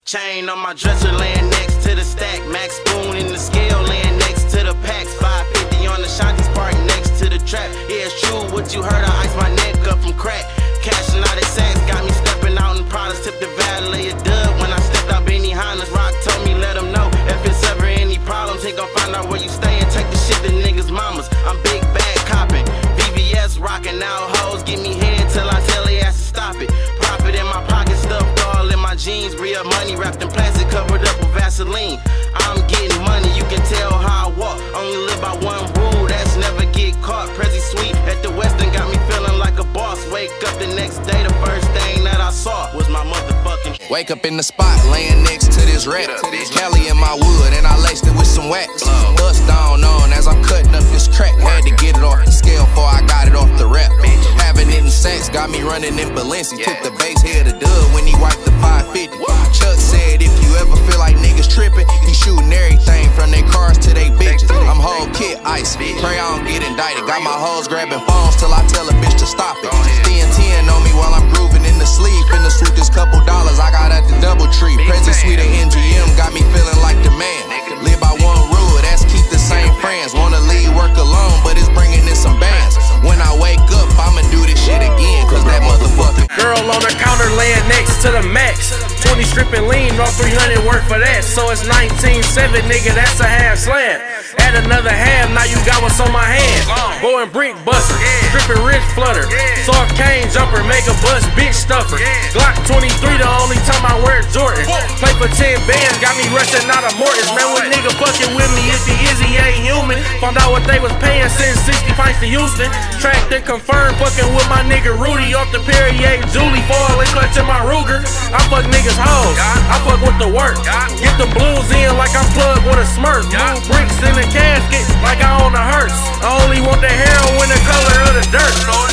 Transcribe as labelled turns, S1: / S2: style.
S1: Chain on my dresser laying next to the stack. Max spoon in the scale laying next to the packs. 550 on the Shanties park next to the trap. Yeah, it's true what you heard, I iced my neck up from crack. Cashing out his sacks, got me stepping out in products. Tip the valet a dub when I stepped out Benny Hondas. Rock told me let him know if it's ever any problems, he gon' find out where you stay and take the shit to niggas' mamas. I'm big bad copping, VVS rocking out hoes. Give me head till I tell they ass to stop it. Profit in my pocket, stuffed all in my jeans. Real money wrapped in plastic, covered up with Vaseline. I'm getting money, you can tell how I walk. Only live by one rule, that's never get caught. Prezi Sweet at the Western got me feeling like a boss. Wake up the next day, the first thing that I saw was my motherfucking.
S2: Wake up in the spot, laying next to this rat. Cali in my wood, and I laced it with some wax. Bust down on as I'm cutting up this crack. Had to get it off the scale before I got it off the rap. Having it in sex got me running in Balenci. Took the base head of dub when he wiped the 550. Chuck said if you ever feel like niggas tripping, he shooting everything from their cars to they bitches. I'm whole kit ice, pray I don't get indicted. Got my hoes grabbing phones till I tell a bitch to stop it. Thin on me while I'm grooving in the sleeve. Finna swoop this couple dollars I got at the DoubleTree. Prezi Sweet at NGM got me feeling like the man. Live by one rule, that's keep the same friends. Wanna leave work alone, but it's bringing in some bands. When I wake up, I'ma do this shit again, cause that motherfucking
S3: girl on the counter laying next to the max. 20 stripping lean, all 300 worth for that. So it's 19.7, nigga, that's a half slam. Add another half, now you got what's on my hand. Going brick buster, stripping wrist flutter. Soft cane jumper, make a bust, bitch stuffer. Glock 23, the only time I wear Jordan. Play for 10 bands, got me rushing out of Mortons. Man, what nigga fucking with me? If he is, he ain't human. Found out what they was paying, send 60 pints to Houston. Tracked and confirmed, fucking with my nigga Rudy off the Perrier Julie. Fall and clutch in my Ruger. I fuck niggas hoes, I fuck with the work. Get the blues in like I'm plugged with a Smurf. Move bricks in the casket like I own a hearse. I only want the heroin, the color of the dirt.